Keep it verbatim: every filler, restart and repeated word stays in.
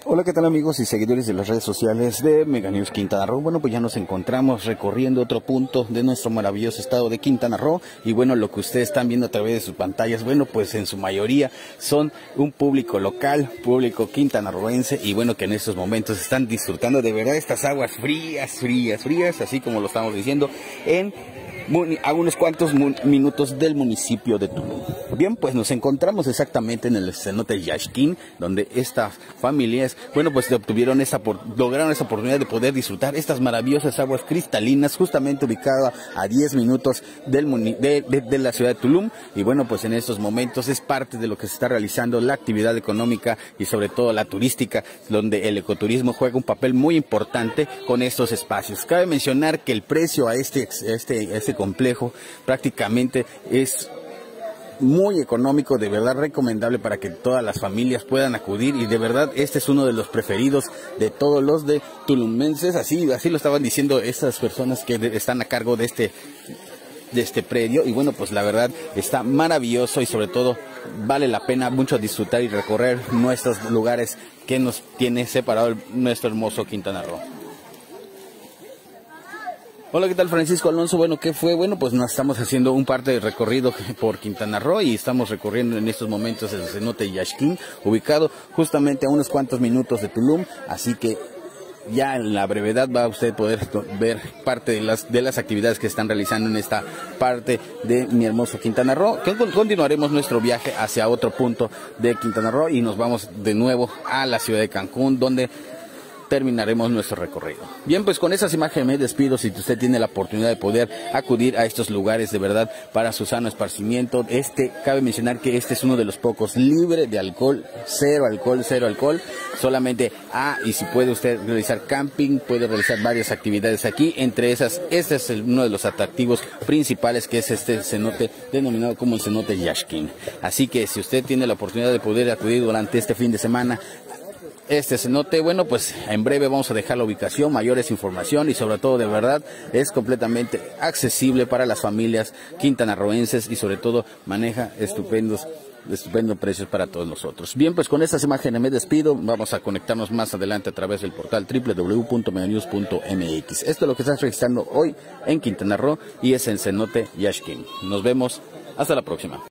Hola, ¿qué tal amigos y seguidores de las redes sociales de Mega News Quintana Roo? Bueno, pues ya nos encontramos recorriendo otro punto de nuestro maravilloso estado de Quintana Roo. Y bueno, lo que ustedes están viendo a través de sus pantallas, bueno, pues en su mayoría son un público local, público quintanarroense. Y bueno, que en estos momentos están disfrutando de verdad estas aguas frías, frías, frías, así como lo estamos diciendo, en a unos cuantos minutos del municipio de Tulum. Bien, pues nos encontramos exactamente en el cenote Yaxquín, donde estas familias, bueno, pues obtuvieron esa, lograron esa oportunidad de poder disfrutar estas maravillosas aguas cristalinas, justamente ubicada a diez minutos del de, de, de la ciudad de Tulum. Y bueno, pues en estos momentos es parte de lo que se está realizando la actividad económica y sobre todo la turística, donde el ecoturismo juega un papel muy importante con estos espacios. Cabe mencionar que el precio a este, este, este complejo prácticamente es muy económico, de verdad recomendable para que todas las familias puedan acudir, y de verdad este es uno de los preferidos de todos los de tulumenses. Así, así lo estaban diciendo estas personas que de, están a cargo de este, de este predio. Y bueno, pues la verdad está maravilloso y sobre todo vale la pena mucho disfrutar y recorrer nuestros lugares que nos tiene separado nuestro hermoso Quintana Roo. Hola, ¿qué tal? Francisco Alonso. Bueno, ¿qué fue? Bueno, pues nos estamos haciendo un parte de recorrido por Quintana Roo y estamos recorriendo en estos momentos el cenote Yaxquín, ubicado justamente a unos cuantos minutos de Tulum, así que ya en la brevedad va a usted poder ver parte de las, de las actividades que están realizando en esta parte de mi hermoso Quintana Roo. Que continuaremos nuestro viaje hacia otro punto de Quintana Roo y nos vamos de nuevo a la ciudad de Cancún, donde terminaremos nuestro recorrido. Bien, pues con esas imágenes me despido. Si usted tiene la oportunidad de poder acudir a estos lugares de verdad para su sano esparcimiento, este, cabe mencionar que este es uno de los pocos libre de alcohol, cero alcohol, cero alcohol, solamente A, y si puede usted realizar camping, puede realizar varias actividades aquí, entre esas, este es el, uno de los atractivos principales, que es este cenote denominado como el cenote Yaxquín. Así que si usted tiene la oportunidad de poder acudir durante este fin de semana este cenote, bueno, pues en breve vamos a dejar la ubicación, mayores información, y sobre todo de verdad es completamente accesible para las familias quintanarroenses y sobre todo maneja estupendos estupendos precios para todos nosotros. Bien, pues con estas imágenes me despido. Vamos a conectarnos más adelante a través del portal doble u doble u doble u punto meganews punto m x. Esto es lo que estás registrando hoy en Quintana Roo y es el cenote Yaxquín. Nos vemos, hasta la próxima.